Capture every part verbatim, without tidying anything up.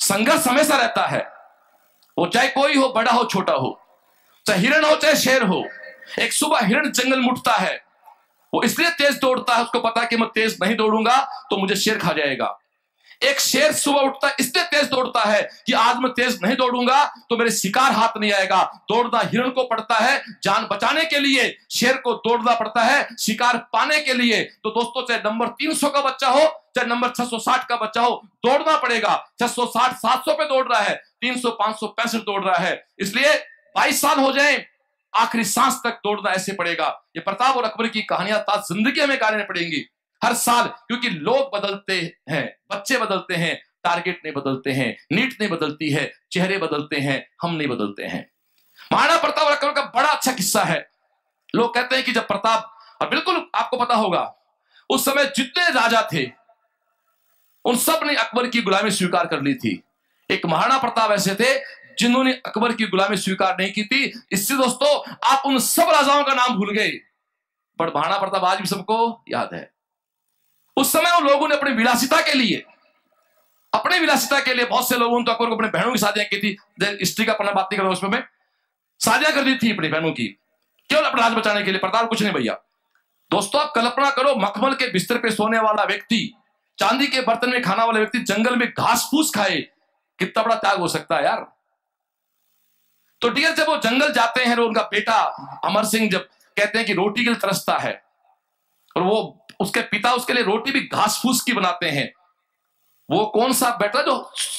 संघर्ष हमेशा रहता है, वो चाहे कोई हो, बड़ा हो छोटा हो, चाहे हिरण हो चाहे शेर हो। एक सुबह हिरण जंगल में उठता है, वो इसलिए तेज दौड़ता है, उसको पता है कि मैं तेज नहीं दौड़ूंगा तो मुझे शेर खा जाएगा। एक शेर सुबह उठता है, इसलिए तेज दौड़ता है कि आज मैं तेज नहीं दौड़ूंगा तो मेरे शिकार हाथ नहीं आएगा। दौड़ना हिरण को पड़ता है, जान बचाने के लिए शेर को दौड़ना पड़ता है शिकार पाने के लिए। तो दोस्तों, चाहे नंबर तीन सौ का बच्चा हो चाहे नंबर छह सौ साठ का बच्चा हो, दौड़ना पड़ेगा। छह सौ साठ सात सौ पे दौड़ रहा है, तीन सौ पांच सौ पैंसठ दौड़ रहा है, इसलिए बाईस साल हो जाए आखिरी सांस तक दौड़ना ऐसे पड़ेगा। ये प्रताप और अकबर की कहानियां ताज जिंदगी हमें गाने पड़ेंगी हर साल, क्योंकि लोग बदलते हैं, बच्चे बदलते हैं, टारगेट नहीं बदलते हैं, नीट नहीं बदलती है, चेहरे बदलते हैं, हम नहीं बदलते हैं। महाराणा प्रताप और अकबर का बड़ा अच्छा किस्सा है। लोग कहते हैं कि जब प्रताप, और बिल्कुल आपको पता होगा उस समय जितने राजा थे उन सब ने अकबर की गुलामी स्वीकार कर ली थी। एक महाराणा प्रताप ऐसे थे जिन्होंने अकबर की गुलामी स्वीकार नहीं की थी। इससे दोस्तों आप उन सब राजाओं का नाम भूल गए, पर महाराणा प्रताप आज भी सबको याद है। उस समय उन लोगों ने अपनी विलासिता के लिए अपने विलासिता के लिए बहुत से लोगों ने तो अकबर को अपने बहनों की शादियां की थी। हिस्ट्री का पढ़ना बात नहीं कर रहा हूं, उसमें मैं शादियां कर दी थी अपनी बहनों की, केवल अपना राज बचाने के लिए। प्रताप कुछ नहीं भैया। दोस्तों आप कल्पना करो, मखमल के बिस्तर पे सोने वाला व्यक्ति, चांदी के बर्तन में खाना वाला व्यक्ति जंगल में घास फूस खाए, कितना बड़ा त्याग हो सकता है यार। तो डियर जब वो जंगल जाते हैं, उनका बेटा अमर सिंह जब कहते हैं कि रोटी के लिए तरसता है, और वो उसके पिता उसके लिए रोटी भी घास फूस की बनाते हैं। वो कौन सा बेटा जो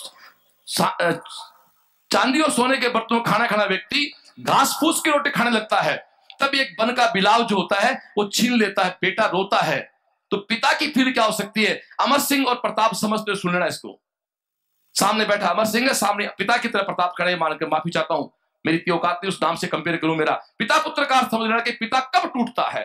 चांदी और सोने के बर्तनों में खाना खाना व्यक्ति घास फूस की रोटी खाने लगता है, तब एक वन का बिलाव जो होता है वो छीन लेता है, बेटा रोता है। तो पिता की फील क्या हो सकती है? अमर सिंह और प्रताप समझते सुन लेना इसको। सामने बैठा अमर सिंह है, सामने पिता की तरह प्रताप खड़े, मानकर माफी चाहता हूं, मेरी इतनी औकात नहीं उस नाम से कंपेयर करूं। मेरा पिता पुत्र का अर्थ समझ लेना कि पिता कब टूटता है।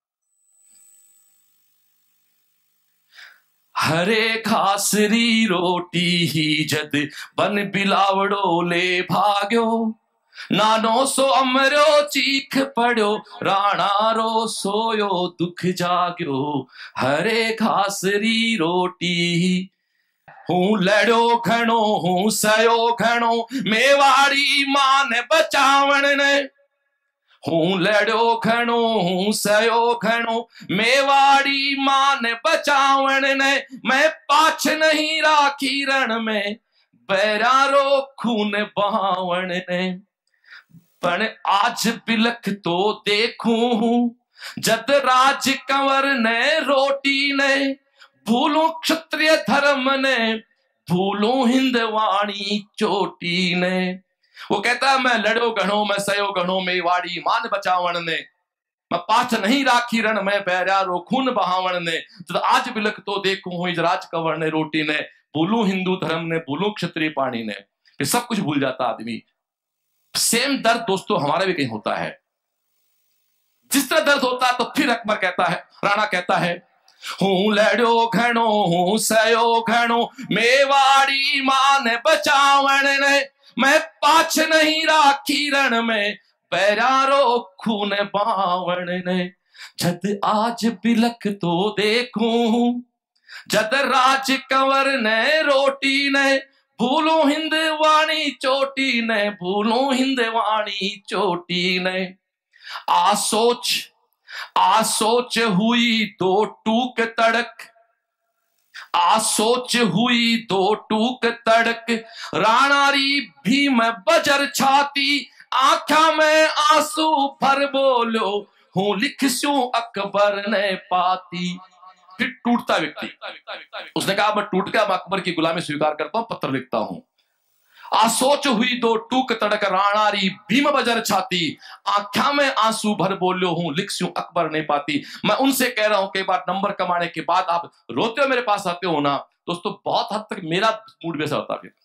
हरे घासरी रोटी ही जद बन बिलावड़ो ले भाग्यो, नानो सो अमरो चीख पड़ो, राणा रो सोयो दुख जाग्यो। हरे घासरी रोटी हूं लड़ो घणो हूं सयो घणो, मेवाड़ी मान बचावण ने। हूं लड़ो घणो हूं सयो घणो, मेवाड़ी मान बचावण ने। मैं पाछ नहीं राखी रण में, बैरारो खून बहावण ने। पण आज बिलख तो देखूं जद राज कंवर ने रोटी ने। भूलूं क्षत्रिय धर्म ने, भूलूं हिंदवाणी चोटी ने। वो कहता है मैं लड़ो घणो मैं सयो घणो, मेवाड़ी मान बचावण ने। मैं पाछ नहीं राखी रण में, बैरारो खून बहावण ने। जद आज बिलख तो देखूं इस राज कंवर ने रोटी ने। भूलूं हिंदू धर्म ने, भूलूं क्षत्रिय पाणी ने। ये सब कुछ भूल जाता आदमी। सेम दर्द दोस्तों हमारा भी कहीं होता है। जिस तरह दर्द होता है तो फिर अकबर कहता है, राणा कहता है, हूं लड़ो घणो हूं सयो घणो, मेवाड़ी मान बचावण ने। मैं पाछ नहीं राखी रण में, बैरारो खून बहावण ने। जद आज बिलख तो देखूं जद राज कंवर ने रोटी ने। भूलो हिंदवाणी चोटी ने, भूलो हिंदवाणी चोटी ने। आ सोच आ सोच हुई दो टूक तड़क, आ सोच हुई दो टूक तड़क। राणारी भीम बजर छाती, आंखा में आंसू भर बोलो, हूं लिखसूं अकबर ने पाती। फिर टूटता व्यक्ति, उसने कहा मैं टूट गया, मैं अकबर की गुलामी स्वीकार करता हूं, पत्र लिखता हूं। आ सोच हुई दो टूक तड़क, राणारी भीम बजर छाती। आंखा में आंसू भर बोलो, हूं लिखसूं अकबर नहीं पाती। मैं उनसे कह रहा हूं कई बार नंबर कमाने के बाद आप रोते हो मेरे पास आते हो ना, दोस्तों बहुत हद तक मेरा मूड वैसा होता है।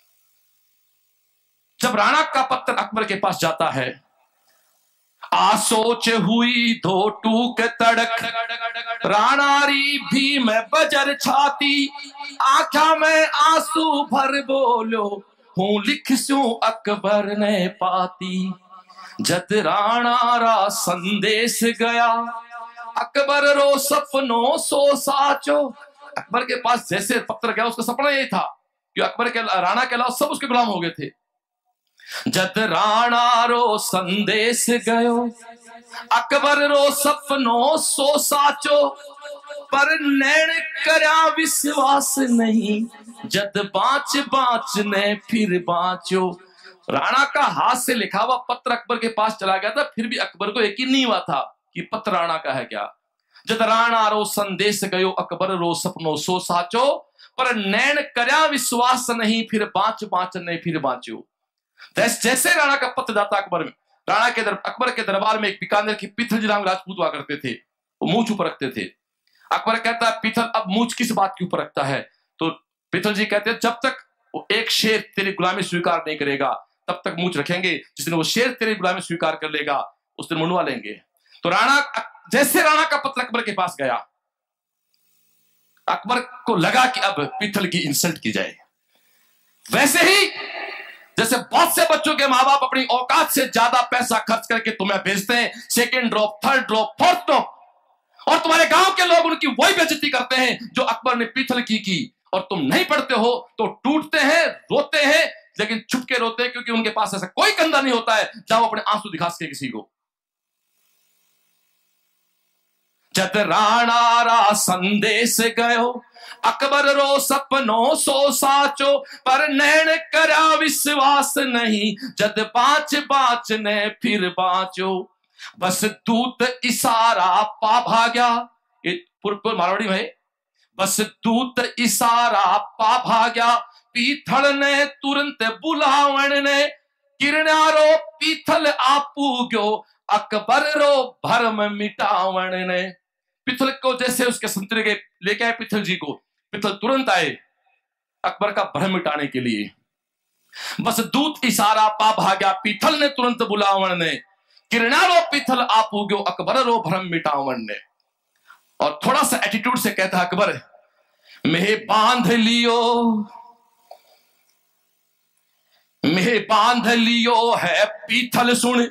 जब राणा का पत्र अकबर के पास जाता है, आ सोच हुई दो टूक तड़क, राणारी भीम बजर छाती। आंखा में आंसू भर बोलो, हूं लिखसूं अकबर ने पाती। जद राणा रा संदेश गया, अकबर रो सपनों सो साचो। अकबर के पास जैसे पत्र गया उसका सपना यही था कि अकबर के राणा के अलावा सब उसके गुलाम हो गए थे। जद राणा रो संदेश गयो अकबर रो सपनो सो साचो, पर नैण करया विश्वास नहीं जद बाँच बाँच ने फिर बाँचो। राणा का हाथ से लिखा हुआ पत्र अकबर के पास चला गया था, फिर भी अकबर को यकीन नहीं हुआ था कि पत्र राणा का है क्या। जद राणा रो संदेश गयो अकबर रो सपनो सो साचो, पर नैण करया विश्वास नहीं फिर बाँच बाँच ने फिर बाँचो। जैसे राणा का पत्र जाता अकबर में, राणा के दर, अकबर के दरबार में एक बीकानेर की पीथल जी नाम राजपूत हुआ करते थे, वो मूंछ ऊपर रखते थे। अकबर कहता है पीथल अब मूंछ किस बात के ऊपर रखता है? तो पीथल जी कहते हैं जब तक वो एक शेर तेरी गुलामी स्वीकार नहीं करेगा तब तक मूंछ रखेंगे, जिस दिन वो शेर तेरी गुलामी स्वीकार कर लेगा उस दिन मुंडवा लेंगे। तो राणा, जैसे राणा का पत्र अकबर के पास गया, अकबर को लगा कि अब पीथल की इंसल्ट की जाए। वैसे ही जैसे बहुत से बच्चों के माँ बाप अपनी औकात से ज्यादा पैसा खर्च करके तुम्हें भेजते हैं, second drop, third drop, fourth drop, और तुम्हारे गांव के लोग उनकी वही बेइज्जती करते हैं जो अकबर ने पीथल की की, और तुम नहीं पढ़ते हो तो टूटते हैं, रोते हैं, लेकिन छुप के रोते हैं क्योंकि उनके पास ऐसा कोई कंधा नहीं होता है जहां वो अपने आंसू दिखा सके किसी को। जद राणा रा संदेश गयो अकबर रो सपनो सो साचो, पर नैण करया विश्वास नहीं जद बाँच बाँच ने फिर बाँचो। बस दूत इशारा पा भाग्या, ये पूर्व मारवाड़ी में, बस दूत इशारा पा भाग्या, पीथल ने तुरंत बुलावण ने, किरणारो पीथल आपू गयो अकबर रो भरम मिटावण ने। पीथल को जैसे उसके संतरे के लेके आए पीथल जी को, पीथल तुरंत आए अकबर का भ्रम मिटाने के लिए। बस दूत इशारा पा भाग्या, पीथल ने तुरंत बुलावण ने, किरणारो पीथल आपू गयो अकबर रो भ्रम मिटावण ने। और थोड़ा सा एटीट्यूड से कहता अकबर, मैं बांध लियो, मैं बांध लियो है पीथल सुन।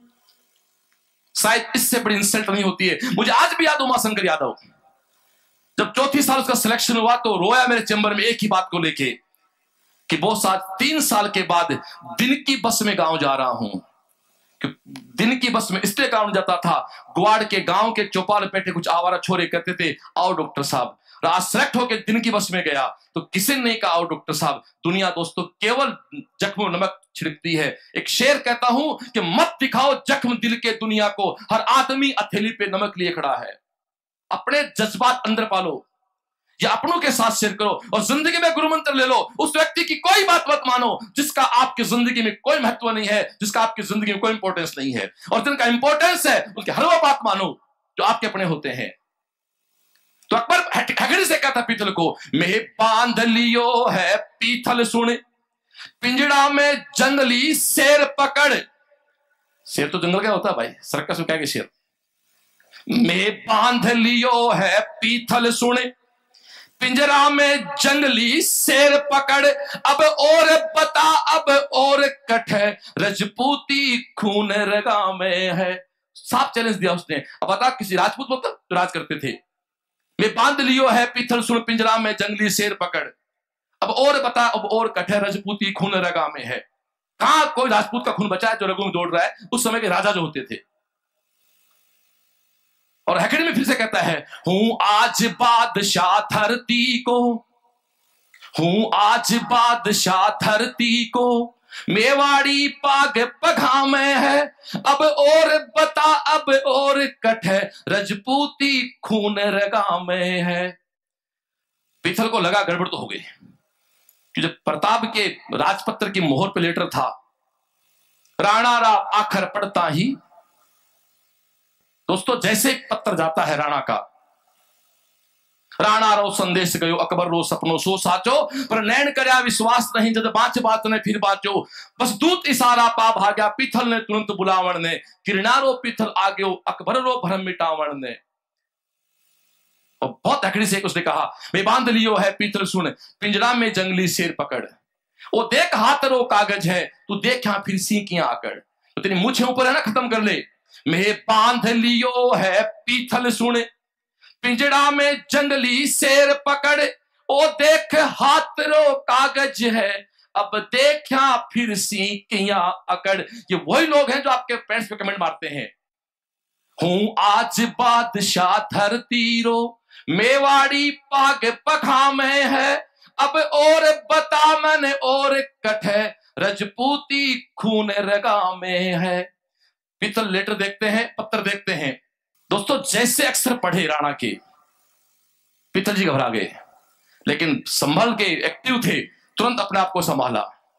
शायद इससे बड़ी इंसल्ट नहीं होती है। मुझे आज भी याद उमाशंकर यादव, जब चौथी साल उसका सिलेक्शन हुआ तो रोया मेरे चैम्बर में एक ही बात को लेके कि वो साल तीन साल के बाद दिन की बस में गांव जा रहा हूं। दिन की बस में इसलिए गांव जाता था, ग्वाड़ के गांव के चौपाल बैठे कुछ आवारा छोरे कहते थे आओ डॉक्टर साहब। आज सेलेक्ट होकर दिन की बस में गया तो किसी ने कहा आओ डॉक्टर साहब। दुनिया दोस्तों केवल जख्म नमक छिड़कती है। एक शेर कहता हूं कि मत दिखाओ जख्म दिल के दुनिया को, हर आदमी हथेली पे नमक लिए खड़ा है। अपने जज्बात अंदर पालो या अपनों के साथ शेयर करो और जिंदगी में गुरु मंत्र ले लो। उस व्यक्ति की कोई बात मत मानो जिसका आपकी जिंदगी में कोई महत्व नहीं है, जिसका आपकी जिंदगी में कोई इंपॉर्टेंस नहीं है, और जिनका इंपॉर्टेंस है उनके हर वो बात मानो जो आपके अपने होते हैं। तो अकबर हगड़ी से कहता पीथल को, मैं बांध लियो है पीथल सुन, पिंजड़ा में जंगली शेर पकड़। शेर तो जंगल का होता है भाई, सर्कस में क्या के शेर। मैं बांध लियो है पीथल सुन, पिंजरा में जंगली शेर पकड़, अब और बता अब और कट है, रजपूती खून रगा में है। साफ चैलेंज दिया उसने, अब बता किसी राजपूत वक्त तो राज करते थे। मैं बांध लियो है पीथल सुन, पिंजरा में जंगली शेर पकड़, अब और बता अब और कट है, रजपूती खून रगा में है। कहां कोई राजपूत का खून बचा है जो रगों में दौड़ रहा है? उस समय के राजा जो होते थे। और हैकड़ी में फिर से कहता है, हूं आज बादशाह धरती को, हूं आज बादशाह धरती को, मेवाड़ी पाग पघा में है, अब और बता अब और कट है, रजपूती खून रगा में है। पीथल को लगा गड़बड़ तो हो गई कि जब प्रताप के राजपत्र की मोहर पे लेटर था, राणा रा आखर पड़ता ही। दोस्तों जैसे पत्र जाता है राणा का, राणा रो संदेश गयो अकबर रो सपनो सो साचो, पर नैन करया विश्वास नहीं जद बाँच बात ने फिर बाँचो। बस दूत इशारा पा भाग्या, पीथल ने तुरंत बुलावण ने, किरणारो पीथल आ गयो अकबर रो भरम मिटावण ने। और बहुत अकड़ी से उसने कहा, मैं बांध लियो है पीथल सुन, पिंजरा में जंगली शेर पकड़, वो देख हाथ रो कागज है, तू देख यहां फिर सीकियां आकड़। तो तेरी मुझे ऊपर है ना, खत्म कर ले। मैं बांध लियो है पीथल सुन, पिंजड़ा में जंगली शेर पकड़, ओ देख हाथरो कागज है, अब देखा फिर सीकियां अकड़। ये वही लोग हैं जो आपके पेरेंट्स पे कमेंट मारते हैं। हूं आज बादशाह धरती रो, मेवाड़ी पाग पखा में है, अब और बता मन और कठे, रजपूती खून रगा में है। पीतल लेटर देखते हैं, पत्र देखते हैं दोस्तों, जैसे अक्षर पढ़े राणा के, पीतल जी घबरा गए, लेकिन संभल के एक्टिव थे, तुरंत अपने आप को संभाला।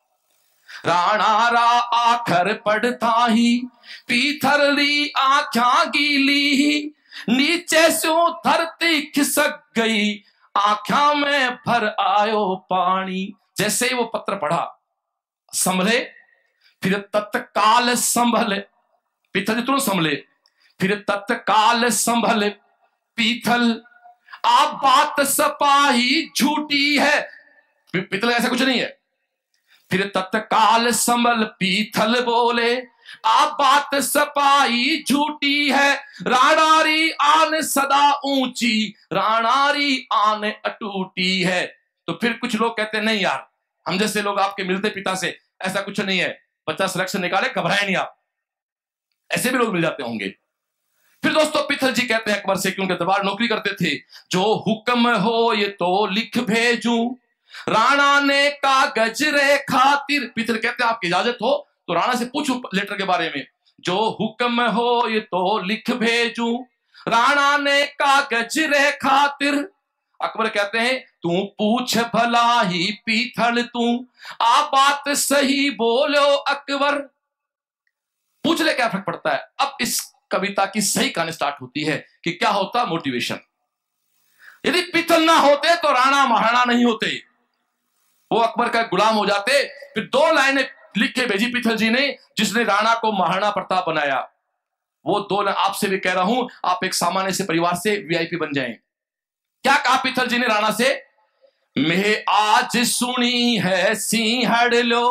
राणा रा आखर पढ़ता ही, पीथरली आंख्या गीली, नीचे से धरती खिसक गई, आंख्या में भर आयो पानी। जैसे ही वो पत्र पढ़ा, संभले, फिर तत्काल संभले, पीथल तुरंत संभले, फिर तत्काल संभल पीथल, आप बात सपाही झूठी है। पीतल ऐसा कुछ नहीं है। फिर तत्काल संभल पीथल बोले, आप बात सपाही झूठी है, राणारी आन सदा ऊंची, राणारी आन अटूटी है। तो फिर कुछ लोग कहते हैं नहीं यार, हम जैसे लोग आपके मिलते पिता से, ऐसा कुछ नहीं है, बच्चा सिलेक्शन निकाले, घबराए नहीं आप। ऐसे भी लोग मिल जाते होंगे। फिर दोस्तों पीथल जी कहते हैं अकबर से, क्योंकि दरबार नौकरी करते थे, जो हुक्म हो ये तो लिख भेजूं, राणा ने कागज रे खातिर। पीथल कहते हैं आपकी इजाजत हो तो राणा से पूछूं लेटर के बारे में। जो हुक्म हो ये तो लिख भेजूं, राणा ने कागज रे खातिर। अकबर कहते हैं तू पूछ भला ही पीथल, तू आ बात सही बोलो अकबर। पूछ ले, क्या फर्क पड़ता है। अब इस कविता की सही कहानी स्टार्ट होती है कि क्या होता मोटिवेशन। यदि पीथल ना होते तो राणा महाराणा नहीं होते, वो अकबर का गुलाम हो जाते। फिर दो लाइनें लिख के भेजी पीथल जी ने, जिसने राणा को महाराणा प्रताप बनाया। वो दो लाइन आपसे भी कह रहा हूं, आप एक सामान्य से परिवार से वीआईपी बन जाएं। क्या कहा पीथल जी ने राणा से? मैं आज सुनी है सिंहड़ लो,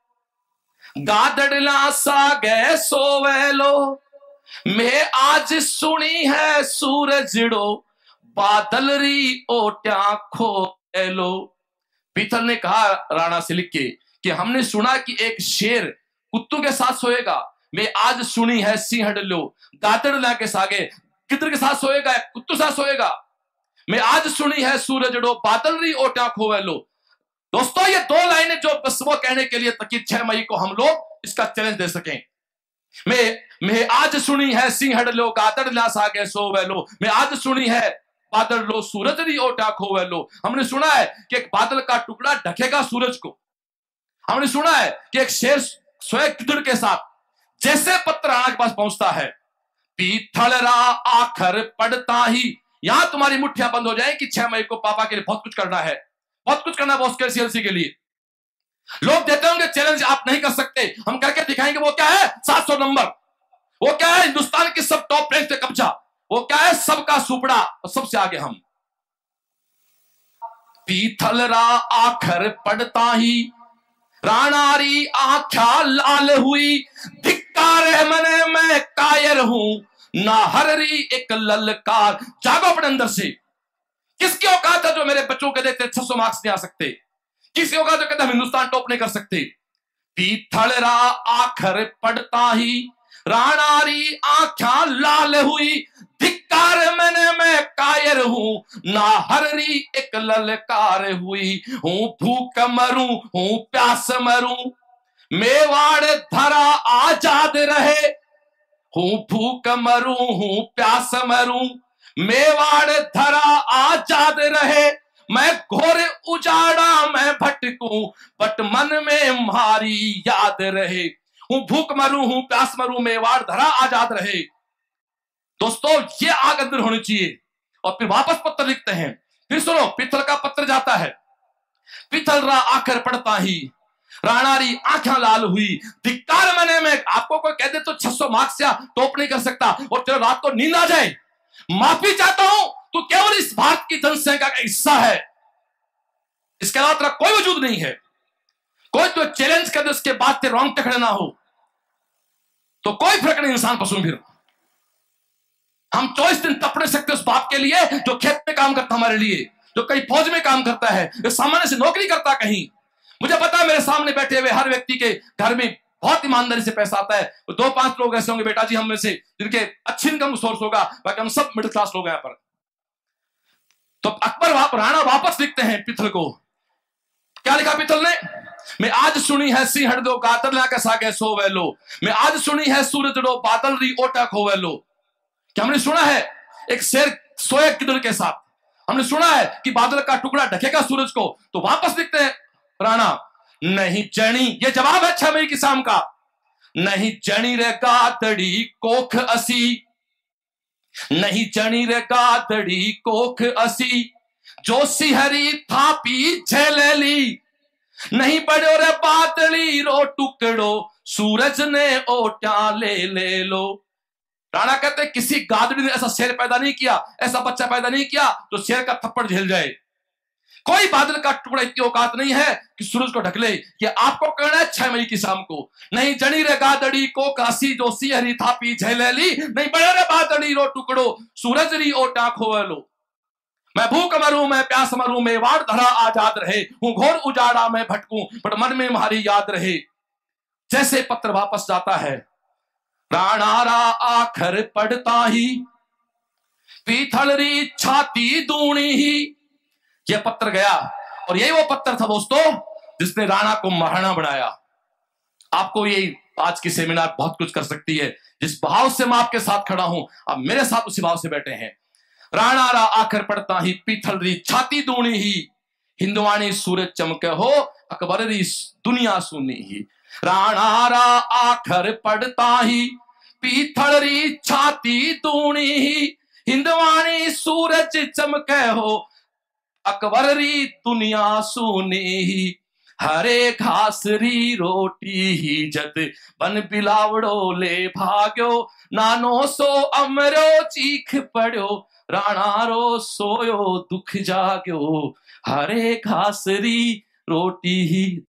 गादड़ला सा गए सोवेलो, मैं आज सुनी है सूरजड़ो, बादल री ओट्या खो लो। पीथल ने कहा राणा से लिख के कि हमने सुना कि एक शेर कुत्तों के साथ सोएगा, मैं आज सुनी है सिंहड़ लो, गादड़ला के सागे किधर के साथ सोएगा, कुत्तों के साथ सोएगा। मैं आज सुनी है सूरजड़ो, बादल री ओट्या खो लो। दोस्तों ये दो लाइनें जो बस वो कहने के लिए ताकि छह मई को हम लोग इसका चैलेंज दे सकें। मैं मैं आज सुनी है सिंहड़ लो, गादड़ ला सागे सोवे लो, मैं आज सुनी है बादल लो, सूरज री ओटा खोवे लो। हमने सुना है कि एक बादल का टुकड़ा ढकेगा सूरज को। हमने सुना है कि एक शेर सोए गिद्ध के साथ। जैसे पत्र राणा के पास पहुंचता है, पीथल रा आखर पड़ता ही, यहां तुम्हारी मुठ्ठियां बंद हो जाए कि छह मई को पापा के लिए बहुत कुछ करना है, बहुत कुछ करना है बॉस के सीएलसी के लिए। लोग देते होंगे चैलेंज आप नहीं कर सकते, हम करके दिखाएंगे। वो क्या है? सात सौ नंबर। वो क्या है? हिंदुस्तान की सब टॉप रैंक पे कब्जा। वो क्या है? सबका सुपड़ा और सबसे आगे हम। पीथल रा आखर पड़ता ही, राणारी आंख्या लाल हुई, धिक्कार है मने मैं कायर हूं, ना हररी एक ललकार। जागो अपने अंदर से। किसकी औकात है जो मेरे बच्चों के देते छह सौ मार्क्स नहीं आ सकते? किसी होगा जो कहते हम हिंदुस्तान टॉप नहीं कर सकते? पीथल रा आखर पड़ता ही, राणारी आंख्या लाल हुई, धिक्कार मैंने मैं कायर हूं, ना हररी एक ललकार हुई। हूं भूख मरूं, हूं प्यास मरूं, मेवाड़ धरा आजाद रहे। हूं भूख मरूं, हूं प्यास मरूं, मेवाड़ धरा आजाद रहे। मैं घोर उजाड़ा मैं भटकूं, बट मन में मारी याद रहे। हूं भूख मरूं, हूं प्यास मरूं, मेवाड़ धरा आजाद रहे। दोस्तों ये आग अंदर होनी चाहिए। और फिर वापस पत्र लिखते हैं। फिर सुनो, पीथल का पत्र जाता है। पीथल रा आखर पड़ता ही, राणारी आंखें लाल हुई, धिक्कार मने में। आपको कोई कह दे तो छह सौ मार्क्स या टॉप नहीं कर सकता और तेरे रात को नींद आ जाए, माफी चाहता हूं, तू केवल इस भारत की जनसंख्या का हिस्सा है, इसके अलावा तेरा कोई वजूद नहीं है। कोई तो चैलेंज कर दे, उसके बाद तेरे रोंगटे खड़े ना हो तो कोई फर्क नहीं। इंसान पशु फिर हम चौबीस दिन तप नहीं सकते उस बाप के लिए जो खेत में काम करता हमारे लिए। जो कहीं फौज में काम करता है, जो सामान्य से नौकरी करता कहीं। मुझे पता है मेरे सामने बैठे हुए हर व्यक्ति के घर में बहुत ईमानदारी से पैसा आता है। दो पांच लोग ऐसे होंगे बेटा जी हम में से जिनके अच्छी इनकम सोर्स होगा, बाकी हम सब मिडिल क्लास लोग हैं यहाँ पर। तो अकबर वाप, राणा वापस लिखते हैं पिथल को। क्या लिखा पिथल ने? मैं आज सुनी है सिंहड़ दो गातर ला के सागे सो वेलो, मैं आज सुनी है सूरज डो बादल री ओटा खो वेलो। क्या हमने सुना है एक शेर सोए किधर के साथ? हमने सुना है कि बादल का टुकड़ा ढकेगा सूरज को। तो वापस लिखते हैं राणा, नहीं चणी, ये जवाब है छह मई की शाम का, नहीं चणी रे गातड़ी कोख असी, नहीं चणी रे गातड़ी कोख असी, जो सिहरी थापी झेलेली, नहीं बड़ो रे बादली रो टुकड़ो सूरज ने ओटा ले ले लो। राणा कहते हैं किसी गादड़ी ने ऐसा शेर पैदा नहीं किया, ऐसा बच्चा पैदा नहीं किया जो शेर का थप्पड़ झेल जाए। कोई बादल का टुकड़ा इतनी औकात नहीं है कि सूरज को ढक ले। ये आपको कहना है छह मई की शाम को, नहीं जनी रे गादड़ी को कासी जो सी हरी थापी झेलेली, नहीं बड़े रे बादड़ी रो टुकड़ो सूरज री ओटा खोवलो। मैं भूख मरूं मैं प्यास मरूं मैं वाड़ धरा आजाद रहे, हूं घोर उजाड़ा मैं भटकूं पर मन में तुम्हारी याद रहे। जैसे पत्र वापस जाता है, राणा रा आखर पड़ता ही पीथल री छाती दूनी ही। यह पत्र गया और यही वो पत्र था दोस्तों जिसने राणा को महाराणा बनाया। आपको ये आज की सेमिनार बहुत कुछ कर सकती है। जिस भाव से मैं आपके साथ खड़ा हूं, आप मेरे साथ उसी भाव से बैठे हैं। राणा रा आखर पड़ता ही पीथल री छाती दूनी ही, हिंदवानी सूरज चमके हो अकबर री दुनिया सुनी ही। राणा रा आखर पड़ता ही पीथल री छाती दूनी ही, हिंदवानी सूरज चमके हो अकबर री दुनिया सुनी ही। हरे घास री रोटी ही जद बन बिलावड़ो ले भाग्यो, नानो सो अमरो चीख पड़ो राणा रो सोयो दुख जाग्यो। हरे घास री रोटी ही